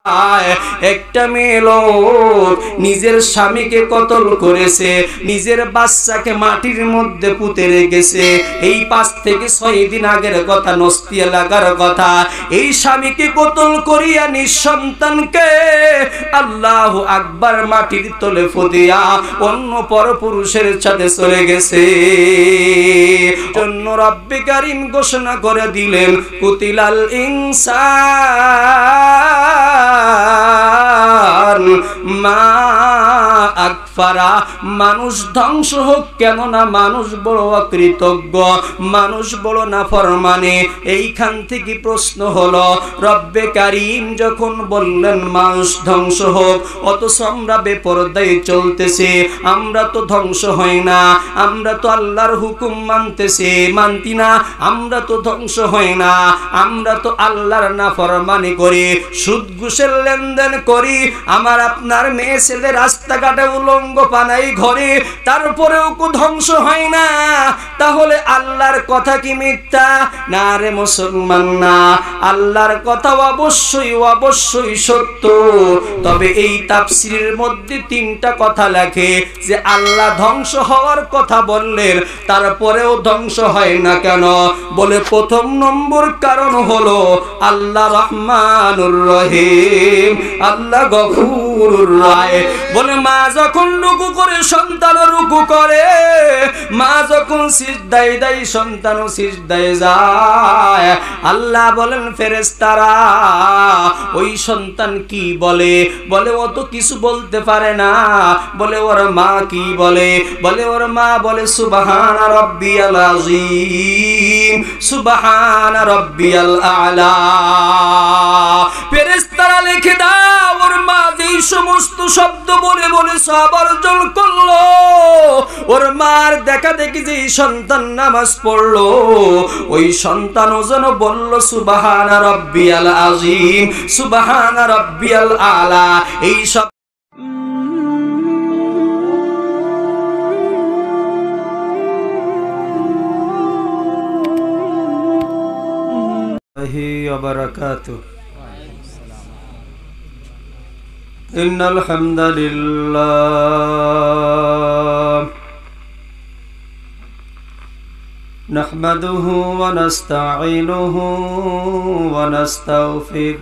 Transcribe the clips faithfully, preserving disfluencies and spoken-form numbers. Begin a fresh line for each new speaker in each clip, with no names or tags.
একটা মেয়ে লোক নিজের স্বামীকে কতল করেছে, নিজের বাচ্চাকে মাটির মধ্যে পুঁতে রেখেছে। এই পাঁচ থেকে ছয় দিন আগের কথা, নস্তি এলাকার কথা। এই স্বামীকে কতল করিয়া নিঃসন্তানকে আল্লাহু আকবার মাটির তলে ফুদিয়া অন্য পরপুরুষের সাথে চলে গেছে। জন্য রব্বে কারীম ঘোষণা করে দিলেন, কুতিলাল ইনসান মা আকফারা। মানুষ ধ্বংস হোক, কেননা মানুষ বড় অকৃতজ্ঞ, মানুষ বড় নাফরমানে। এইখান থেকে প্রশ্ন হলো, রব্বে কারীম যখন বললেন মানুষ ধ্বংস হোক, অথচ আমরা বেপরদায় চলতেছি, আমরা তো ধ্বংস হয় না, আমরা তো আল্লাহর হুকুম মানতেছি মানতি না, আমরা তো ধ্বংস হয় না, আমরা তো আল্লাহর নাফরমানি করি, সুদ ঘুষের লেনদেন করি, আমার আপনার মেয়ে ছেলে রাস্তাঘাটে উলঙ্গ পানাই ঘরে, তারপরেও কো ধ্বংস হয় না। তাহলে আল্লাহর কথা কি মিথ্যা? না রে মুসলমান, না, আল্লাহর কথা অবশ্যই অবশ্যই সত্য। তবে এই তাফসীরের মধ্যে তিনটা কথা লেখে যে আল্লাহ ধ্বংস হওয়ার কথা বললেন, তারপরেও ধ্বংস হয় না কেন? বলে প্রথম নম্বর কারণ হলো আল্লাহ রহমানুর রহিম, আল্লাহ গফুরুর রাহিম। বলে মা যখন রুকু করে সন্তান রুকু করে, মা যখন সিজদায় দেয় সন্তান সিজদায় যায়। আল্লাহ বলেন ফেরেশতারা ওই সন্তান কি বলে? বলে ও তো কিছু বলতে পারে না। বলে ওর মা কি বলে? বলে ওর মা বলে সুবহান রাব্বিয়াল আযীম, সুবহান রাব্বিয়াল আ'লা। ফেরেশতারা লিখে দাও ওর মা যেই সমস্ত শব্দ বলে বলে সব অর্জন করলো, ওর মার দেখা দেখি যে সন্তান নামাজ পড়লো, ওই সন্তান ওজন বলল সুবহান রাব্বিয়াল আযীম, সুবহান রাব্বিয়াল আ'লা। এই সব বারাকাতুহু। ইন্নাল হামদালিল্লাহ নাহমাদুহু ওয়া নাস্তাঈনুহু ওয়া নাস্তাগফির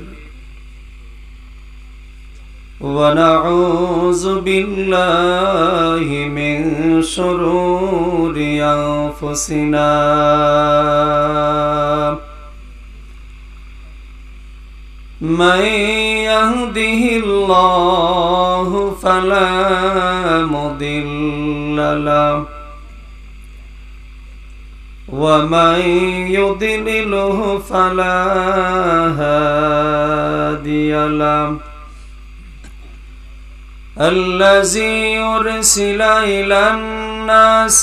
ওয়া নাউযু বিল্লাহি মিন শুরুরি আনফুসিনা من يهده الله فلا مضل له ومن يضلله فلا هادي له الذي يرسل إلى الناس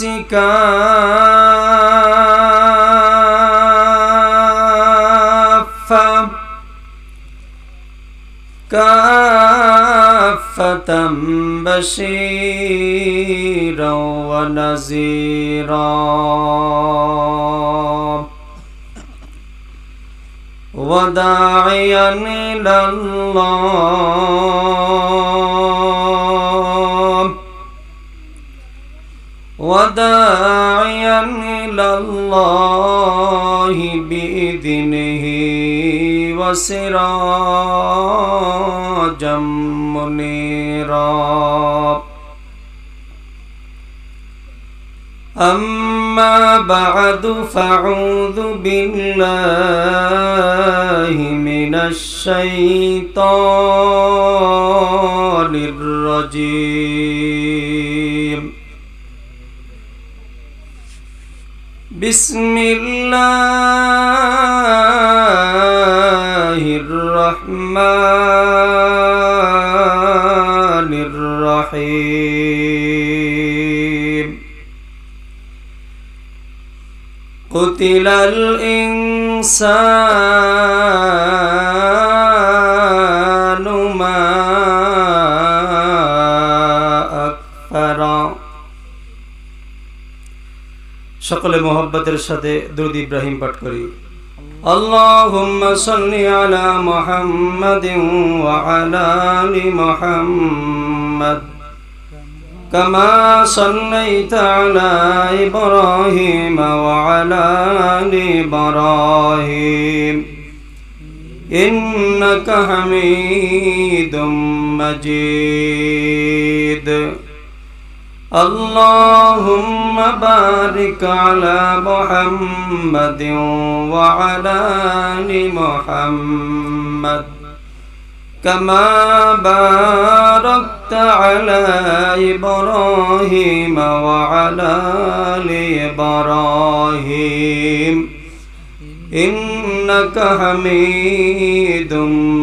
كافة كافة بشيرا ونذيرا وداعيا إلى الله وداعيا إلى الله بإذنه وسراجا منيرا. أما بعد فأعوذ بالله من الشيطان الرجيم. بسم الله الرحمن الرحيم. قتل الإنسان ما أكفره. সকলে মোহাব্বতের সাথে দুরূদ ইব্রাহিম পাঠ করি। اللهم صل على محمد وعلى آل محمد كما صليت على إبراهيم وعلى آل إبراهيم إنك حميد مجيد اللهم بارك على محمد وعلى آل محمد كما باركت على إبراهيم وعلى آل إبراهيم إنك حميد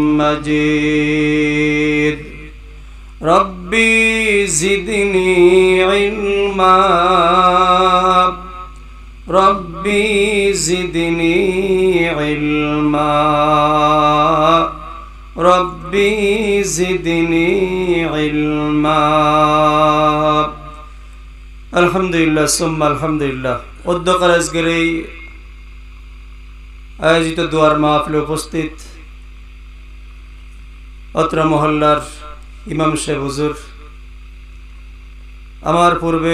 مجيد ربي زدني علما ربي زدني علما ربي زدني علما الحمد لله ثم الحمد لله উদ্যোগের আজকের এই আয়োজিত দোয়ার মাহফিলে উপস্থিত অত্র মহল্লার ইমাম সাহেব হুজুর, আমার পূর্বে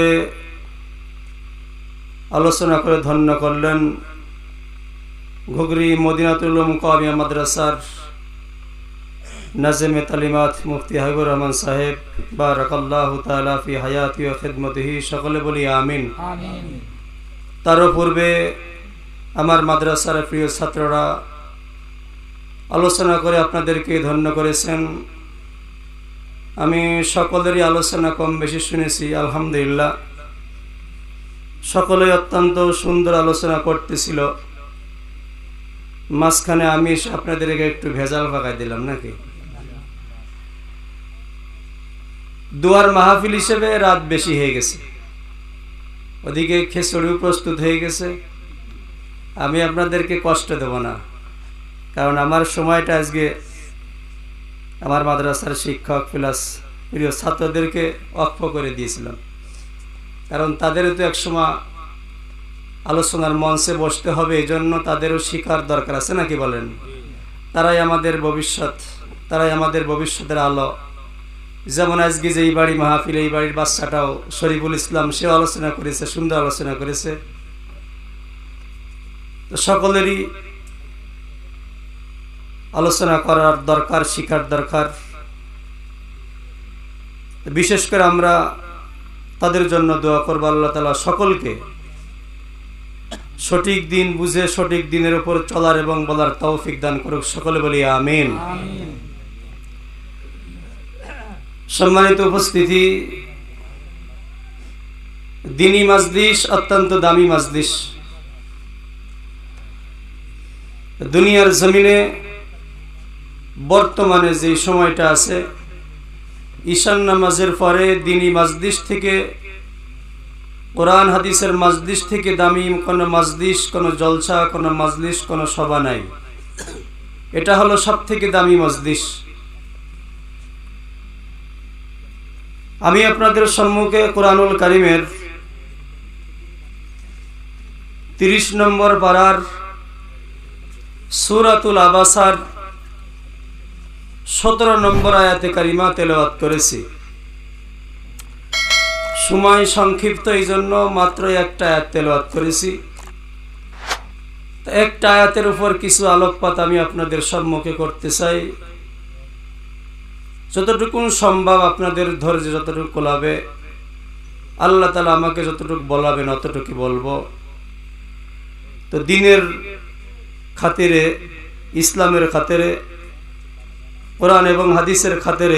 আলোচনা করে ধন্য করলেন ঘুগরি মদিনাতুল উলুম কামিয়া মাদ্রাসার নাজেমে তালিমাত মুফতি হাবিবুর রহমান সাহেব, বারাকাল্লাহু তাআলা ফি হায়াতি ওয়া খিদমতিহি, সকলে বলি আমিন। তারও পূর্বে আমার মাদ্রাসার প্রিয় ছাত্ররা আলোচনা করে আপনাদেরকে ধন্য করেছেন। আমি সকলেরই আলোচনা কম বেশি শুনেছি, আলহামদুলিল্লাহ। সকলেই অত্যন্ত সুন্দর আলোচনা করতেছিল, মাঝখানে আমি আপনাদেরকে একটু ভেজাল পাকাই দিলাম নাকি। দুয়ার মাহফিল হিসেবে রাত বেশি হয়ে গেছে, ওদিকে খিচুড়িও প্রস্তুত হয়ে গেছে। আমি আপনাদেরকে কষ্ট দেব না, কারণ আমার সময়টা আজকে আমার মাদ্রাসার শিক্ষক প্লাস প্রিয় ছাত্রদেরকে অক্ষ করে দিয়েছিলাম, কারণ তাদেরও তো একসময় আলোচনার মঞ্চে বসতে হবে, এই জন্য তাদেরও শিখার দরকার আছে নাকি বলেন। তারাই আমাদের ভবিষ্যৎ, তারাই আমাদের ভবিষ্যতের আলো। যেমন আজকে যে এই বাড়ি মাহফিল, এই বাড়ির বাচ্চাটাও শরীফুল ইসলাম, সেও আলোচনা করেছে, সুন্দর আলোচনা করেছে। তো সকলেরই আলোচনা করার দরকার, শিখার দরকার। বিশেষ করে আমরা তাদের জন্য দোয়া করব, আল্লাহ তাআলা সকলকে সঠিক দিন বুঝে সঠিক দিনের উপর চলার এবং বলার তৌফিক দান করুক, সকলে বলি আমিন। সম্মানিত উপস্থিতি, দ্বীনি মাজলিস অত্যন্ত দামি মাজলিস। দুনিয়ার জমিনে বর্তমানে যে সময়টা আছে, ঈশান নামাজের পরে দ্বীনি মাজলিস থেকে, কোরআন হাদিসের মাজলিস থেকে দামি কোনো মাজলিস, কোনো জলসা, কোনো মাজলিস, কোনো সভা নাই। এটা হলো সব থেকে দামি মাজলিস। আমি আপনাদের সম্মুখে কোরআনুল কারীমের তিরিশ নম্বর পারার সূরাতুল আবাসার সতেরো নম্বর আয়াতে কারিমা তেলাওয়াত করেছি। সময় সংক্ষিপ্ত, এই জন্য মাত্র একটা আয়াত তেলাওয়াত করেছি। একটা আয়াতের উপর কিছু আলোকপাত আমি আপনাদের সম্মুখে করতে চাই। যতটুকু সম্ভব আপনাদের ধৈর্য যতটুকু কোলাবে, আল্লাহ তাআলা আমাকে যতটুকু বলাবেন অতটুকু বলবো। তো দ্বীনের খাতিরে, ইসলামের খাতিরে, কোরআন এবং হাদিসের খাতিরে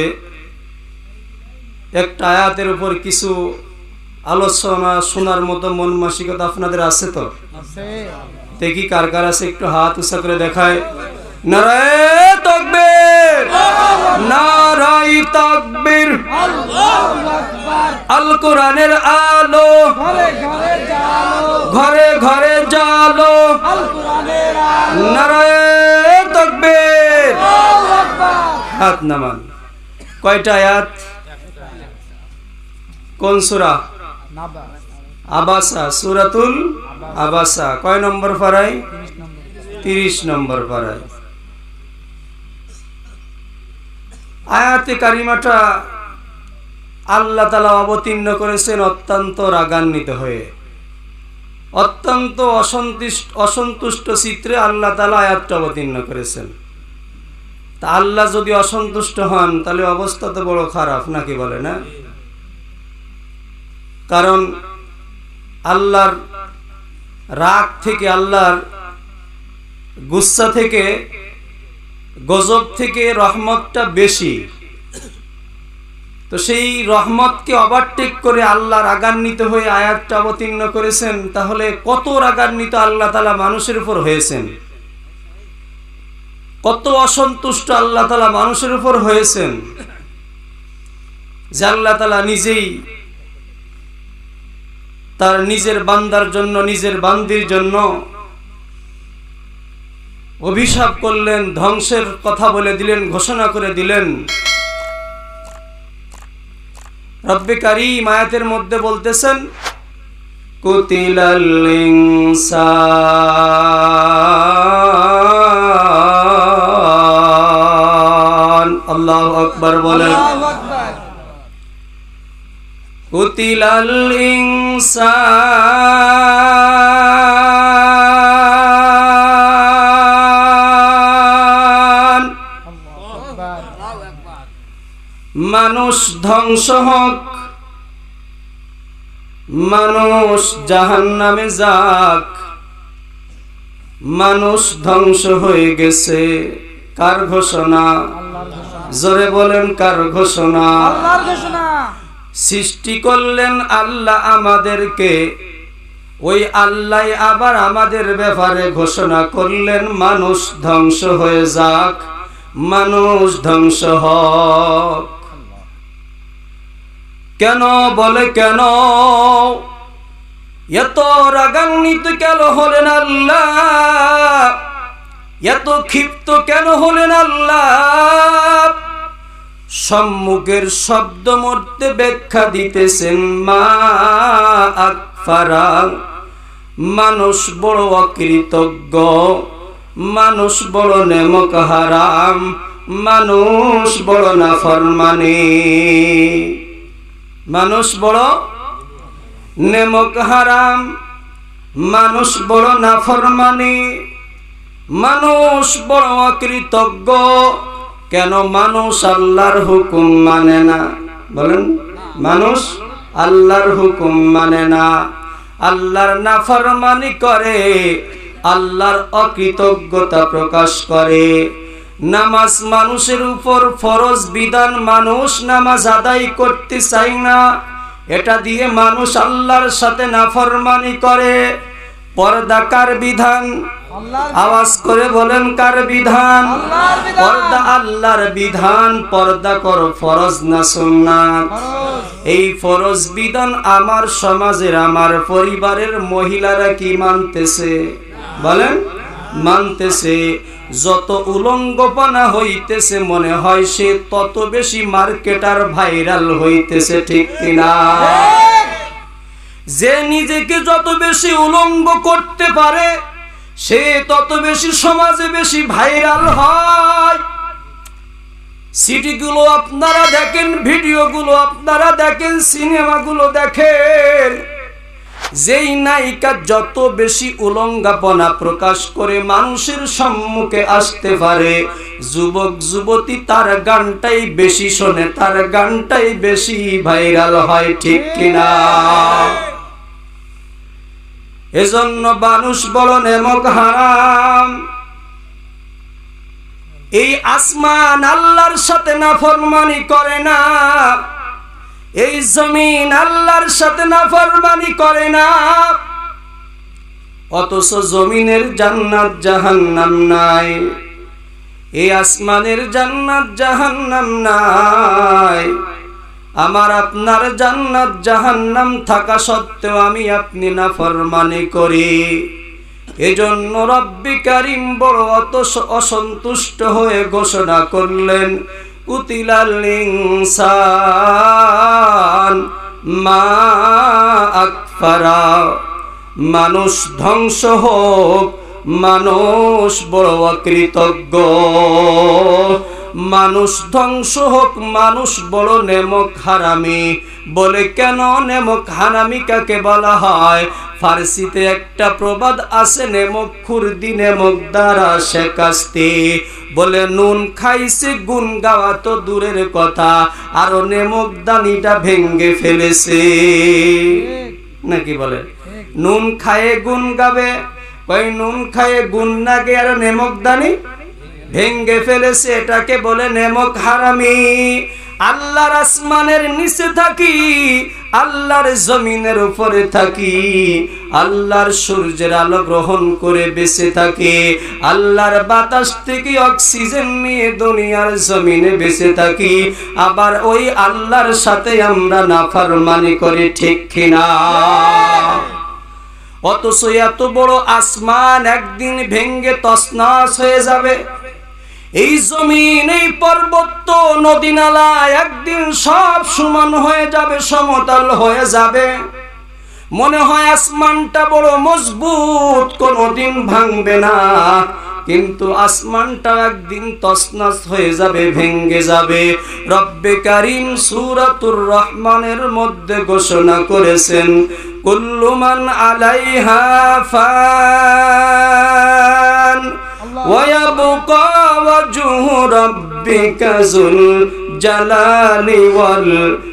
একটা আয়াতের উপর কিছু আলোচনা শোনার মতো মন মানসিকতা আপনাদের আছে তো? দেখি কার কার আছে, একটু হাত উঁচা করে দেখায়। নারায়ে তাকবীর, নারায়ে তাকবীর, আল্লাহু আকবার। আল কোরআনের আলো ঘরে ঘরে জালো, ঘরে ঘরে জালো, আল কোরআনের আলো। নারায়ে তাকবীর, আল্লাহু আকবার। হাত নামান। কয়টা আয়াত? কোন সূরা? আবাসা, সূরাতুল আবাসা। কয় নম্বর পারায়? তিরিশ নম্বর পারায়। আয়াতে কারিমাটা আল্লাহ তাআলা অবতীর্ণ করেছেন অত্যন্ত রাগান্বিত হয়ে, অত্যন্ত অসন্তুষ্ট অসন্তুষ্ট চিত্রে আল্লাহ তাআলা আয়াতটা অবতীর্ণ করেছেন। তা আল্লাহ যদি অসন্তুষ্ট হন তাহলে অবস্থা তো বড় খারাপ, নাকি বলে না? কারণ আল্লাহর রাগ থেকে, আল্লাহর গুসা থেকে, গজব থেকে রহমতটা বেশি। তো সেই রহমতকে ওভারটেক করে আল্লাহ রাগান্বিত হয়ে আয়াতটা অবতীর্ণ করেছেন। তাহলে কত রাগান্বিত আল্লাহ তাআলা মানুষের উপর হয়েছেন, কত অসন্তুষ্ট আল্লাহ তাআলা মানুষের উপর হয়েছেন, যে আল্লাহ তাআলা নিজেই তার নিজের বান্দার জন্য, নিজের বান্দির জন্য অভিশাপ করলেন, ধ্বংসের কথা বলে দিলেন, ঘোষণা করে দিলেন। রব্বে কারীম আয়াতের মধ্যে বলতেছেন কুতিলাল ইনসান, আল্লাহু আকবার বলেন। কুতিলাল ইনসান, মানুষ ধ্বংস হোক, মানুষ জাহান্নামে যাক। মানুষ ধ্বংস হয়ে গেছে, কার ঘোষণা? জোরে বলেন, কার ঘোষণা? আল্লাহর ঘোষণা। সৃষ্টি করলেন আল্লাহ আমাদেরকে, ওই আল্লাহ আবার আমাদের ব্যাপারে ঘোষণা করলেন মানুষ ধ্বংস হয়ে যাক, মানুষ ধ্বংস হোক। কেন বলে, কেন এত রাগান্বিত কেন হলেন আল্লাহ? এত ক্ষিপ্ত কেন হলেন আল্লাহ? সম্মুখের শব্দ মধ্যে ব্যাখ্যা দিতেছেন মা আকফারা, মানুষ বড় অকৃতজ্ঞ, মানুষ বড় নেমক হারাম, মানুষ বড় নাফরমানি, মানুষ বড় নেমক হারাম, মানুষ বড় নাফরমানি, মানুষ বড় অকৃতজ্ঞ। কেন? মানুষ আল্লাহর হুকুম মানে না। বলেন, মানুষ আল্লাহর হুকুম মানে না, আল্লাহর নাফরমানি করে, আল্লাহর অকৃতজ্ঞতা প্রকাশ করে। নামাজ মানুষের উপর ফরজ বিধান, মানুষ নামাজ আদায় করতে চায় না, এটা দিয়ে মানুষ আল্লাহর সাথে নাফরমানি করে। পর্দা কার বিধান? আওয়াজ করে বলেন, কার বিধান? পর্দা আল্লাহর বিধান। পর্দা কর ফরজ না সুন্নাত? এই ফরজ বিধান আমার সমাজের, আমার পরিবারের মহিলারা কি মানতেছে? বলেন, মানতেছে। যত উলঙ্গপনা হইতেছে মনে হয় সে তত বেশি মার্কেটার, ভাইরাল হইতেছে, ঠিক কিনা? যে নিজেকে যত বেশি উলঙ্গ করতে পারে সে তত বেশি সমাজে বেশি ভাইরাল হয়। সিডিগুলো আপনারা দেখেন, ভিডিওগুলো আপনারা দেখেন, সিনেমাগুলো দেখেন, যেই নায়িকা যত বেশি উলঙ্গপনা প্রকাশ করে মানুষের সম্মুখে আসতে পারে, যুবক যুবতী তার গানটাই বেশি শোনে, তার গানটাই বেশি ভাইরাল হয়, ঠিক কিনা? এজন্য মানুষ বড় নেমক হারাম। এই আসমান আল্লাহর সাথে নাফরমানি করে না, এই জমিন আল্লাহর সাথে নাফরমানি করে না, অথচ জমিনের জান্নাত জাহান্নাম নাই, এই আসমানের জান্নাত জাহান্নাম নাই। আমার আপনার জান্নাত জাহান্নাম থাকা সত্ত্বেও আমি আপনি নাফরমানি করি। এজন্য রব্বি কারীম বড় অসন্তুষ্ট হয়ে ঘোষণা করলেন কুতিলাল ইনসান মা আকফারা, মানুষ ধ্বংস হোক, মানুষ বড় অকৃতজ্ঞ। মানুষ ধ্বংস হোক, মানুষ বড় নেমক হারামি। বলে কেন নেমক হারামি কাকে বলা হয়? ফার্সিতে একটা প্রবাদ আছে, নেমক খুরদি নেমক দ্বারা শেখাস্তি। বলে নুন খাইছে গুণ গাওয়া তো দূরের কথা, আরো নেমক দানিটা ভেঙ্গে ফেলেছে, নাকি বলে? নুন খায়ে গুণ গাবে, ওই নুন খায়ে গুণ না গে আর নেমক দানি ভেঙ্গে ফেলেছে, এটাকে বলে নেমক হারামি। আল্লাহর আসমানের নিচে থাকি, আল্লাহর জমিনের উপরে থাকি, আল্লাহর সূর্যের আলো গ্রহণ করে বেঁচে থাকি, আল্লাহর বাতাস থেকে অক্সিজেন নিয়ে দুনিয়ার জমিনে বেঁচে থাকি, আবার ওই আল্লাহর সাথে আমরা নাফরমানি করি, ঠিক কিনা? অথচ এত বড় আসমান একদিন ভেঙ্গে তছনছ হয়ে যাবে। এই জমিন, এই পর্বত, নদী নালা একদিন সব সমান হয়ে যাবে, সমতল হয়ে যাবে। মনে হয় আসমানটা বড় মজবুত, কোনোদিন ভাঙবে না, কিন্তু আসমানটা একদিন তছনছ হয়ে যাবে, ভেঙ্গে যাবে। রব্বে কারীম সূরাতুর রহমানের মধ্যে ঘোষণা করেছেন, কুল্লু মান আলাইহা ফান ওয়া ইয়াবকা ওয়াজহু রাব্বিকা যুল জালালি ওয়াল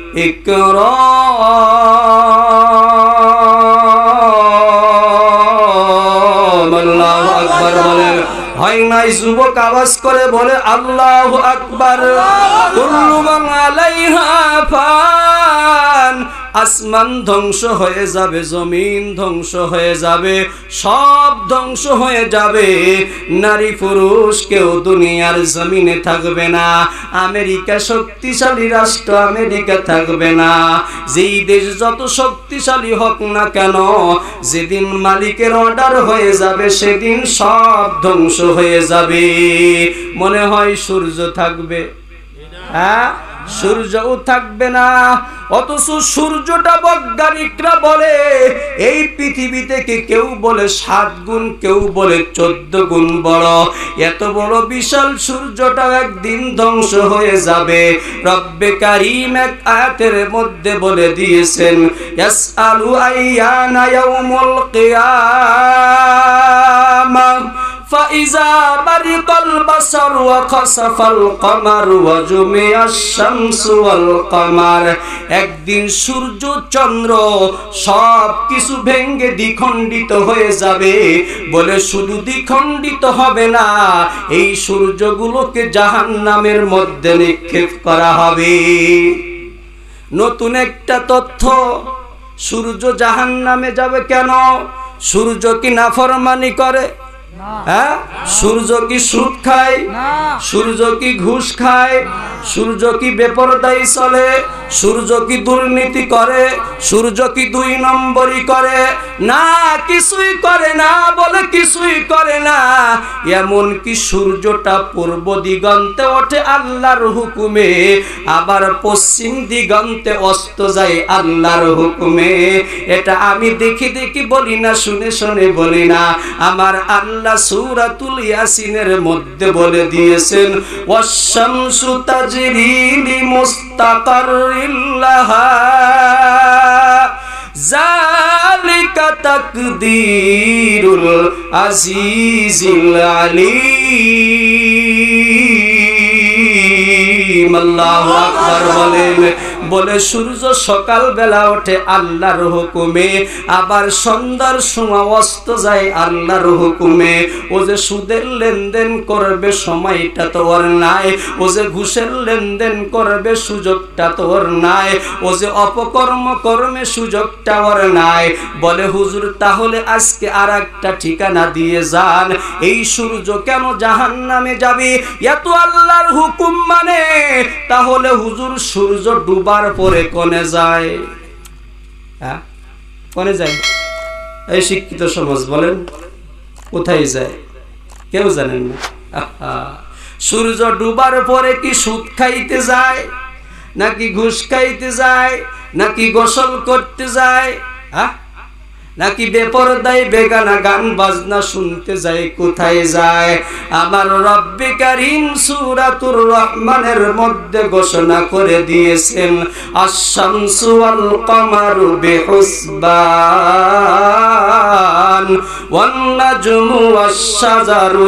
ইকরাম। আল্লাহু আকবার বলেন। হয় নাই যুবক আওয়াজ করে বলে আল্লাহু আকবার। কুল্লু মান আলাইহা ফান, আসমান ধ্বংস হয়ে যাবে, জমিন ধ্বংস হয়ে যাবে, সব ধ্বংস হয়ে যাবে। নারী পুরুষ কেউ দুনিয়ার জমিনে থাকবে না। আমেরিকা শক্তিশালী রাষ্ট্র, আমেরিকা থাকবে না। যেই দেশ যত শক্তিশালী হোক না কেন, যেদিন মালিকের অর্ডার হয়ে যাবে সেদিন সব ধ্বংস হয়ে যাবে। মনে হয় সূর্য থাকবে? হ্যাঁ, সূর্যও থাকবে না। অথচ সূর্যটা বৈজ্ঞানিকরা বলে এই পৃথিবী থেকে কেউ বলে সাত গুণ, কেউ বলে চোদ্দ গুণ বড়। এত বড় বিশাল সূর্যটা একদিন ধ্বংস হয়ে যাবে। রব্বে কারীম এক আয়াতের মধ্যে বলে দিয়েছেন, ইয়াসআলু আইয়ানা ইয়াউমুল কিয়ামাহ ফাইজা বারিকাল বাসার ওয়া খাসাফাল কমার ওয়া জুমিয়াশ শামসু ওয়াল কমার। একদিন সূর্য চন্দ্র সব কিছু ভেঙ্গে দ্বিখণ্ডিত হয়ে যাবে। বলে শুধু দ্বিখণ্ডিত হবে না, এই সূর্যগুলোকে জাহান্নামের মধ্যে নিক্ষেপ করা হবে। নতুন একটা তথ্য, সূর্য জাহান্নামে যাবে কেন? সূর্য কি নাফরমানি করে? হ্যাঁ, সূর্য কি সুদ খায়? সূর্য কি ঘুষ খায়? সূর্য কি বেপরদাই চলে? সূর্য কি দুর্নীতি করে? সূর্য কি দুই নম্বরই করে? না, কিছুই করে না। বলে কিছুই করে না। এমন কি সূর্যটা পূর্ব দিগন্তে ওঠে আল্লাহর হুকুমে, আবার পশ্চিম দিগন্তে অস্ত যায় আল্লাহর হুকুমে। এটা আমি দেখি দেখি বলি না, শুনে শুনে বলি না। আমার আল্লাহ সূরাতুল ইয়াসিনের মধ্যে বলে দিয়েছেন, ওয়াশ-শামসু তাজরি লিমুস্তাকাররিল লাহা যালিকা তাকদীরুল আজিজিল আলীম। আল্লাহু আকবার বলেন। বলে সূর্য সকাল বেলা ওঠে আল্লাহর হুকুমে, আবার সন্ধ্যার সময় অস্ত যায় আল্লাহর হুকুমে। ও যে সুদের লেনদেন করবে সময়টা তো ওর নাই, ও যে ঘুষের লেনদেন করবে সুযোগটা তো ওর নাই, ও যে অপকর্ম কর্মে সুযোগটা ওর নাই। বলে হুজুর তাহলে আজকে আর একটা ঠিকানা দিয়ে যান, এই সূর্য কেন জাহান্নামে যাবে? এত আল্লাহর হুকুম মানে, তাহলে হুজুর সূর্য ডুবার পরে কোনে যায়? হ্যাঁ, কোনে যায়? এই শিক্ষিত সমাজ বলেন কোথায় যায়? কেউ জানেন না। সূর্য ডুবার পরে কি সুদ খাইতে যায়, নাকি ঘুষ খাইতে যায়, নাকি গোসল করতে যায়? হ্যাঁ, নাকি বেপরদায় বেগানা গান বাজনা শুনতে যায়? কোথায় যায়? আমার রব্বে কারীম সূরাতুর রহমানের মধ্যে ঘোষণা করে দিয়েছেন, আশ-শামসু ওয়াল কামারু বিহুসবান ওয়ান নাজমু ওয়াশ-শাজারু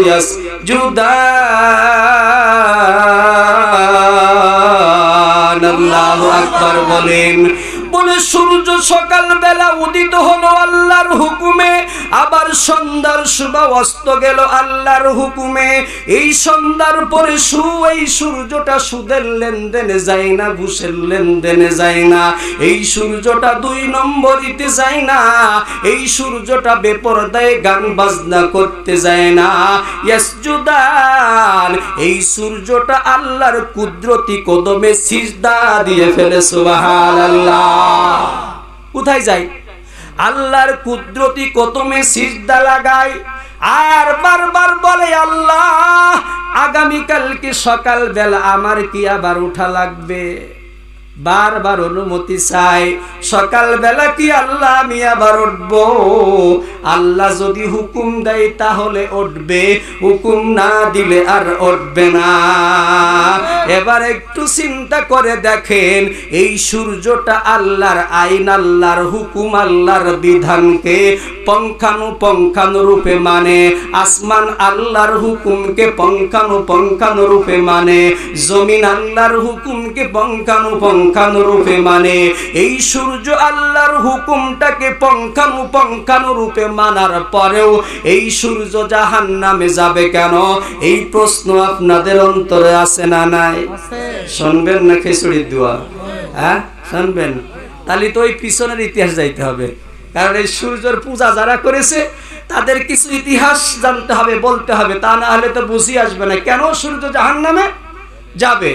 ইয়াসজুদান। আল্লাহু আকবার বলেন। বলে সূর্য সকাল বেলা উদিত হলো আল্লাহর হুকুমে, আবার সন্ধ্যার সময় অস্ত গেল আল্লাহর হুকুমে। এই সন্ধ্যার পরে সু এই সূর্যটা সুদের লেনদেনে যায় না, ঘুষের লেনদেনে যায় না। এই সূর্যটা দুই নম্বরিতে যায় না। এই সূর্যটা বেপরদায় গান বাজনা করতে যায় না। ইয়াসজুদান, এই সূর্যটা আল্লাহর কুদরতি কদমে সিজদা দিয়ে ফেলে। সুবহানাল্লাহ। কোথায় যায়? আল্লাহর কুদরতি কদমে সিজদা লাগায় আর বারবার বলে, আল্লাহ আগামীকালকে সকাল বেলা আমার কি আবার উঠা লাগবে? বারবার অনুমতি চাই, সকাল বেলা কি আল্লাহ আমি আবার উঠব? আল্লাহ যদি হুকুম দেয় তাহলে উঠবে, হুকুম না দিলে আর উঠবে না। এবার একটু চিন্তা করে দেখেন, এই সূর্যটা আল্লাহর আইন, আল্লাহর হুকুম, আল্লাহর বিধানকে পঙ্খানুপঙ্খানু রূপে মানে, আসমান আল্লাহর হুকুমকে পঙ্খানুপঙ্খানু রূপে মানে, জমিন আল্লাহর হুকুমকে পঙ্খানুপঙ্খানু রূপে মানে। এই সূর্য আল্লাহর হুকুমটাকে পঙ্খানুপঙ্খানু রূপে মানার পরেও এই সূর্য জাহান্নামে যাবে কেন? এই প্রশ্ন আপনাদের অন্তরে আছে না নাই? শুনবেন না খিচুড়ির দোয়া? হ্যাঁ শুনবেন? তাহলে তো ওই পিছনের ইতিহাস যাইতে হবে, কারণ এই সূর্যের পূজা যারা করেছে তাদের কিছু ইতিহাস জানতে হবে, বলতে হবে, তা না হলে তো বুঝি আসবে না কেন সূর্য জাহান্নামে যাবে।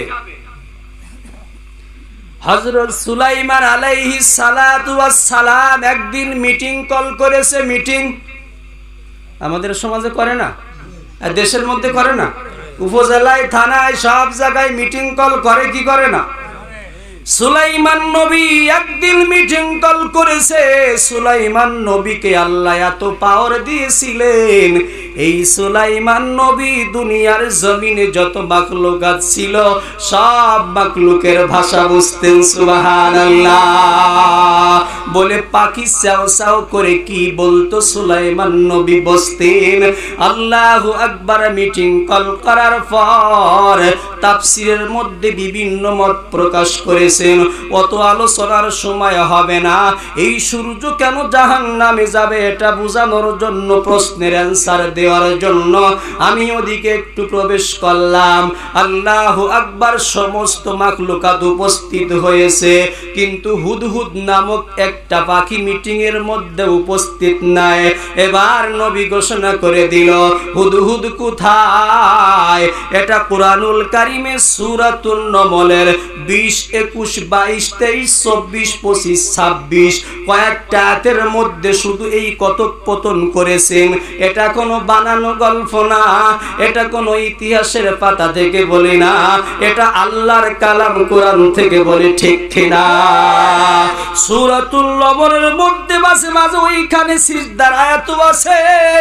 হযরত সুলাইমান আলাইহিস সালাতু ওয়াস সালাম একদিন মিটিং কল করেছে। মিটিং আমাদের সমাজে করে না, আর দেশের মধ্যে করে না, উপজেলায় থানায় সব জায়গায় মিটিং কল করে কি করে না? সুলাইমান নবী একদিন মিটিং কল করেছে। সুলাইমান নবীকে আল্লাহ এত পাওয়ার দিয়েছিলেন, এই সুলাইমান নবী দুনিয়ার জমিনে যত মাখলুকাত ছিল সব মাখলুকের ভাষা বুঝতেন। সুবহানাল্লাহ। বলে পাখি চাও চাও করে কি বলতো সুলাইমান নবী বুঝতেন। আল্লাহু আকবার। মিটিং কল করার পর তাফসীরের মধ্যে বিভিন্ন মত প্রকাশ করেছেন, অত আলোচনার সময় হবে না। এই সূর্য কেন জাহান্নামে যাবে এটা বোঝানোর জন্য, প্রশ্নের অ্যানসার দেওয়ার জন্য আমি ওদিকে একটু প্রবেশ করলাম। আল্লাহু আকবার। সমস্ত মাখলুকাত উপস্থিত হয়েছে, কিন্তু হুদহুদ নামক একটা পাখি মিটিং এর মধ্যে উপস্থিত নাই। এবার নবী ঘোষণা করে দিল, হুদহুদ কোথায়? এটা কুরআনুল কারীমের সূরাতুন নমলের বিশ, একুশ, বাইশ, তেইশ, চব্বিশ, পঁচিশ, ছাব্বিশ কয়েকটা আয়াতের মধ্যে শুধু এই কথোপকথন করেছেন। এটা কোনো বানানো গল্প না, এটা কোনো ইতিহাসের পাতা থেকে বলি না, এটা আল্লাহর কালাম কোরআন থেকে বলে। ঠিক কিনা? সূরাতুল নমলের মধ্যে মাঝে মাঝে ওইখানে সিজদার আয়াত আছে।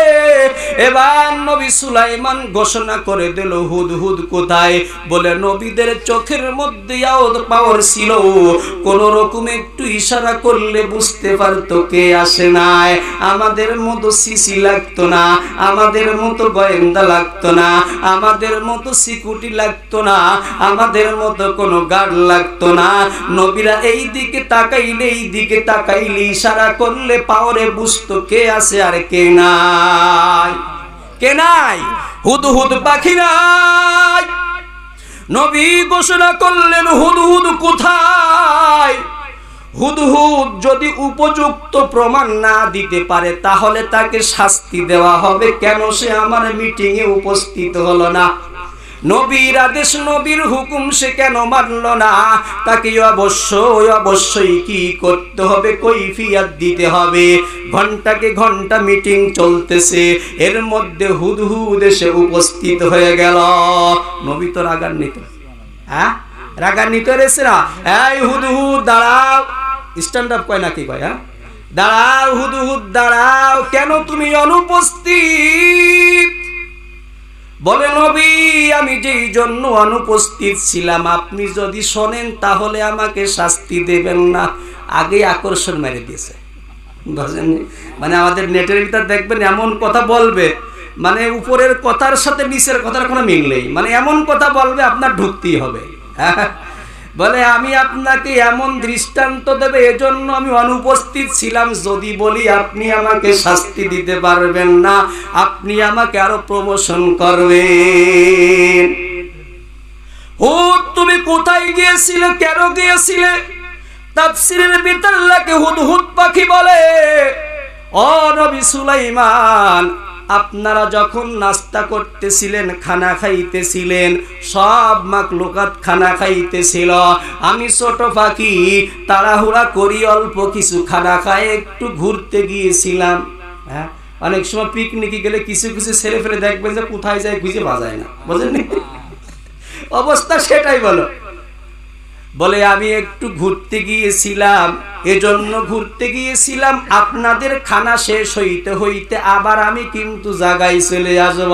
এবার নবী সুলাইমান ঘোষণা করে দিল, হুদহুদ কোথায়? বলে নবীদের চোখের মধ্যে পাওয়ার ছিল, কোন রকম একটু ইশারা করলে বুঝতে পারতো কে আসে নাই। আমাদের মতো সিসি লাগতো না, আমাদের মতো গোয়েন্দা লাগতো না, আমাদের মতো সিকিউরিটি লাগতো না, আমাদের মতো কোনো গার্ড লাগতো না। নবীরা এই দিকে তাকাইলে এই দিকে তাকাইলে ইশারা করলে পাওয়ারে বুঝতো কে আছে আর কে নাই। কে নাই? হুদহুদ পাখি নাই। নবী ঘোষণা করলেন, হুদহুদ কোথায়? হুদহুদ যদি উপযুক্ত প্রমাণ না দিতে পারে তাহলে তাকে শাস্তি দেওয়া হবে। কেন সে আমার মিটিং এ উপস্থিত হলো না? নবীর আদেশ, নবীর হুকুম সে কেন মানল না? তাকে অবশ্যই অবশ্যই কি করতে হবে? কৈফিয়ত দিতে হবে। ঘন্টাকে ঘন্টা মিটিং চলতেছে, এর মধ্যে হুদহুদ এসে উপস্থিত হয়ে গেল। নবী তো রাগান্বিত, হ্যাঁ রাগান্বিত রেছে না। এই হুদহুদ দাঁড়াও, স্ট্যান্ড আপ কয় নাকি কয়? হ্যাঁ দাঁড়াও হুদহুদ দাঁড়াও, কেন তুমি অনুপস্থিত? বলে নবী, আমি যেই জন্য অনুপস্থিত ছিলাম আপনি যদি শোনেন তাহলে আমাকে শাস্তি দেবেন না। আগে আকর্ষণ মেরে দিয়েছে, বুঝলেন? মানে আমাদের নেটের ভিতর দেখবেন এমন কথা বলবে, মানে উপরের কথার সাথে নিচের কথার কোনো মিল নেই, মানে এমন কথা বলবে আপনার ঢুকতেই হবে। বলে আমি আপনাকে এমন দৃষ্টান্ত দেবে, এজন্য আমি অনুপস্থিত ছিলাম। যদি বলি আপনি আমাকে শাস্তি দিতে পারবেন না, আপনি আমাকে আরো প্রমোশন করবেন। ও তুমি কোথায় গিয়েছিলে, কেন গিয়েছিলে? তাফসীরের ভিতর লাগে হুদহুদ পাখি বলে, ও নবী সুলাইমান, আপনারা যখন নাস্তা করতেছিলেন, খানা খাইতেছিলেন, সব মাখলুকাত খানা খাইতেছিল, আমি ছোট পাখি তাড়াহুড়া করি অল্প কিছু খানা খায় একটু ঘুরতে গিয়েছিলাম। হ্যাঁ, অনেক সময় পিকনিকে গেলে কিছু কিছু ছেলে ফেলে দেখবেন যে কোথায় যায় খুঁজে বাজায় না, বুঝলেন? অবস্থা সেটাই বলো। বলে আমি একটু ঘুরতে গিয়েছিলাম, এজন্য ঘুরতে গিয়েছিলাম, আপনাদের খানা শেষ হইতে হইতে আবার আমি কিন্তু জায়গায় চলে আসব।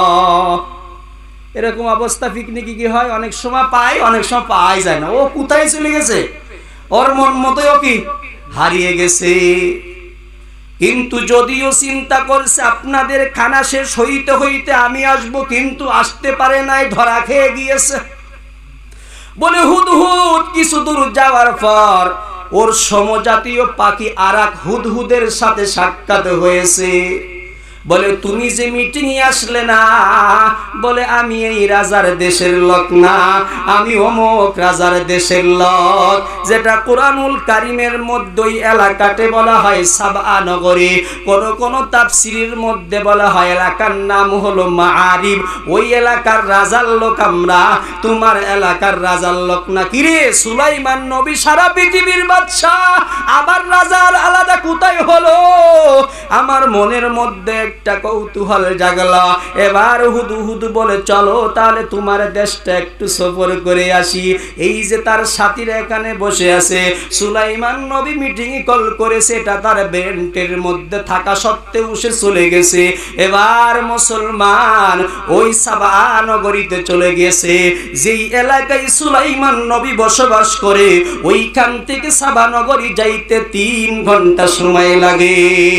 এরকম অবস্থা পিকনিকে কি হয়, অনেক সময় পাই, অনেক সময় পাই যায় না। ও কোথায় চলে গেছে, ওর মন মতোই ও কি হারিয়ে গেছে। কিন্তু যদিও চিন্তা করছে আপনাদের খানা শেষ হইতে হইতে আমি আসব, কিন্তু আসতে পারে নাই, ধরা খেয়ে গিয়েছে। বলে হুদহুদ কিছু দূর যাওয়ার পর ওর সমজাতীয় পাখি আরেক হুদহুদের সাথে সাক্ষাৎ হয়েছে। বলে তুমি যে মিটিং এ আসলে না, বলে আমি এই রাজার দেশের লোক না, আমি অমুক রাজার দেশের লোক, যেটা কুরআনুল কারীমের মধ্যে এলাকাতে বলা হয় সাবআ নগরী, কোন কোন তাফসীরের মধ্যে বলা হয় এলাকার নাম হলো মাআরিব। ওই এলাকার রাজার লোক আমরা, তোমার এলাকার রাজার লোক না। কিরে সুলাইমান নবী সারা পৃথিবীর বাদশা, আবার রাজার আলাদা কোথায় হলো? আমার মনের মধ্যে একটা কৌতূহল জাগলো। এবার হুদহুদ বলে চলো তাহলে তোমার দেশটা একটু সফর করে আসি। এই যে তার সাথীরা এখানে বসে আছে, সুলাইমান নবী মিটিং কল করেছে, এটা তার বেন্টের মধ্যে থাকা সত্ত্বেও সে চলে গেছে। এবার মুসলমান ওই সাবা নগরীতে চলে গেছে, যেই এলাকায় সুলাইমান নবী বসবাস করে, ওইখান থেকে সাবা নগরী যাইতে তিন ঘন্টা সময় লাগে।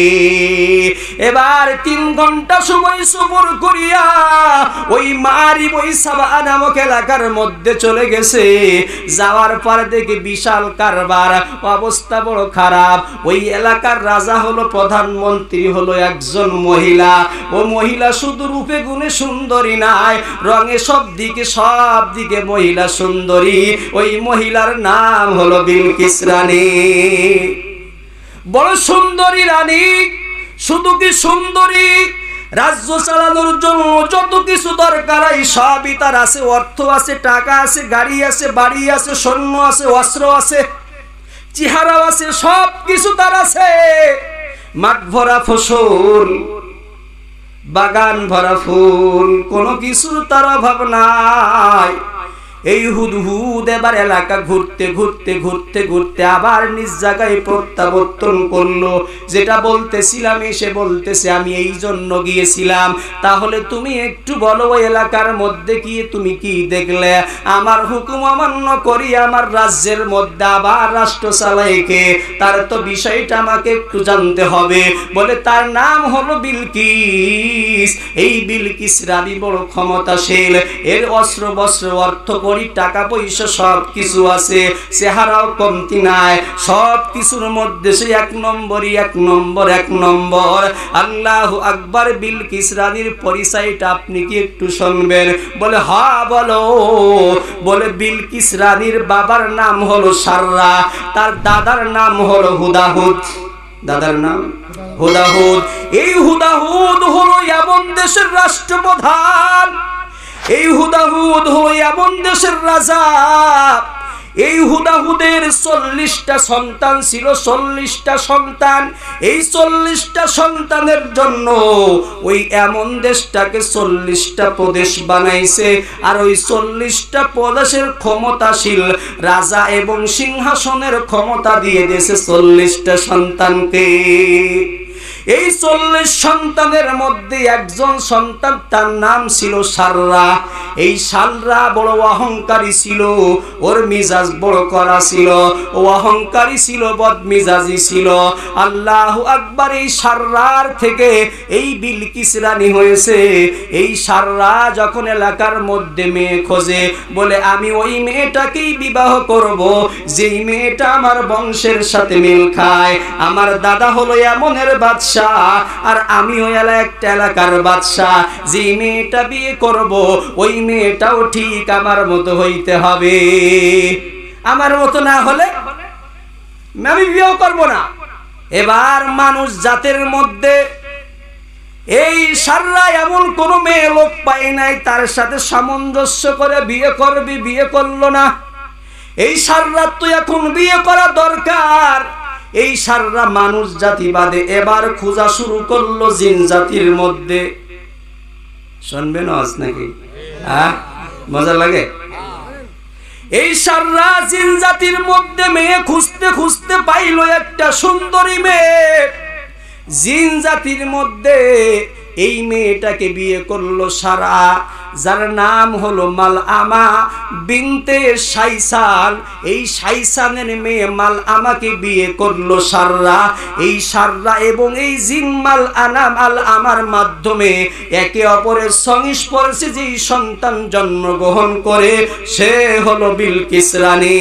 এবার তিন ঘন্টা সময় সফর করিয়া ওই মারিব ওই সাবা নামক এলাকার মধ্যে চলে গেছে। যাওয়ার পর দেখে বিশাল কারবার, অবস্থা বড় খারাপ। ওই এলাকার রাজা হলো, প্রধানমন্ত্রী হলো একজন মহিলা। ও মহিলা শুধু রূপে গুণে সুন্দরী নাই, রঙে সব দিকে সব দিকে মহিলা সুন্দরী। ওই মহিলার নাম হলো বিলকিস রানী, বড় সুন্দরী রানী। শুধু কি সুন্দরী, রাজ্য চালানোর জন্য যত কিছু দরকার এই সবই তার আছে। অর্থ আছে, টাকা আছে, গাড়ি আছে, বাড়ি আছে, সৈন্য আছে, অস্ত্র আছে, চেহারাও আছে, সব কিছু তার আছে। মাঠ ভরা ফসল, বাগান ভরা ফুল, কোনো কিছুর তার অভাব নাই। এই হুদহুদ এবার এলাকা ঘুরতে ঘুরতে ঘুরতে ঘুরতে আবার নিজ জায়গায় প্রত্যাবর্তন করলো। যেটা বলতেছিলাম এসে বলতেছে আমি এই জন্য গিয়েছিলাম। তাহলে তুমি একটু বলো ওই এলাকার মধ্যে গিয়ে তুমি কি দেখলে? আমার হুকুম অমান্য করি আমার রাজ্যের মধ্যে আবার রাষ্ট্র চালাইকে, তার তো বিষয়টা আমাকে একটু জানতে হবে। বলে তার নাম হলো বিলকিস। এই বিলকিস রানী বড় ক্ষমতাশীল, এর অস্ত্র বস্ত্র অর্থ টাকা পয়সা সব কিছু আছে, চেহারাও কমতি নাই, সব কিছুর মধ্যে সে এক নম্বরই এক নম্বর এক নম্বর। আল্লাহু আকবার। বিলকিস রানীর পরিচয়টা আপনি কি একটু শুনবেন? বলে হ্যাঁ বলো। বলে বিলকিস রানীর বাবার নাম হলো সাররা, তার দাদার নাম হলো হুদাহুদ। দাদার নাম হুদাহুদ। এই হুদাহুদ হলো এমন দেশের রাষ্ট্রপ্রধান, এই হুদাহুদ হলো এমন দেশের রাজা, এই হুদাহুদের চল্লিশটা সন্তান ছিল, চল্লিশটা সন্তান। এই চল্লিশটা সন্তানের জন্য ওই এমন দেশটাকে চল্লিশটা প্রদেশ বানাইছে, আর ওই চল্লিশটা প্রদেশের ক্ষমতাশীল রাজা এবং সিংহাসনের ক্ষমতা দিয়ে দিয়েছে চল্লিশটা সন্তানকে। এই চল্লিশ সন্তানের মধ্যে একজন সন্তান, তার নাম ছিল সাররা। এই সাররা বড় অহংকারী ছিল, ওর মিজাজ বড় করা ছিল, ও অহংকারী ছিল, বদমিজাজি ছিল। আল্লাহু আকবার। এই সাররার থেকে এই বিলকিস রানী হয়েছে। এই সাররা যখন এলাকার মধ্যে মেয়ে খোঁজে, বলে আমি ওই মেয়েটাকেই বিবাহ করব যেই মেয়েটা আমার বংশের সাথে মিল খায়। আমার দাদা হলো এমনের বাদশা, আর আমিও একটা এলাকার বাদশা। যে মেয়েটা বিয়ে করব ওই মেয়েটাও ঠিক আমার মতো হইতে হবে, আমার মতো না হলে আমি বিয়ে করব না। এবার মানুষ জাতের মধ্যে এই সাররা এমন কোন মেয়ে লোক পায় নাই তার সাথে সামঞ্জস্য করে বিয়ে করবি, বিয়ে করলো না। এই সাররা তো এখন বিয়ে করা দরকার। এই সাররা মানুষ জাতি বাদে এবার খোঁজা শুরু করলো জিন জাতির মধ্যে। শুনবেন আজ নাকি? হ্যাঁ, মজা লাগে। এই সাররা জিন জাতির মধ্যে মেয়ে খুঁজতে খুঁজতে পাইল একটা সুন্দরী মেয়ে। জিন জাতির মধ্যে এই মেয়েটাকে বিয়ে করলো সারা, যার নাম হলো মালআমা বিনতে শাইসান। এই শাইসানের মেয়ে মালআমাকে বিয়ে করলো সাররা। এই সাররা এবং এই জিন মালআনা মালআমার মাধ্যমে একে অপরের সংস্পর্শে যেই সন্তান জন্মগ্রহণ করে সে হলো বিলকিস রানী।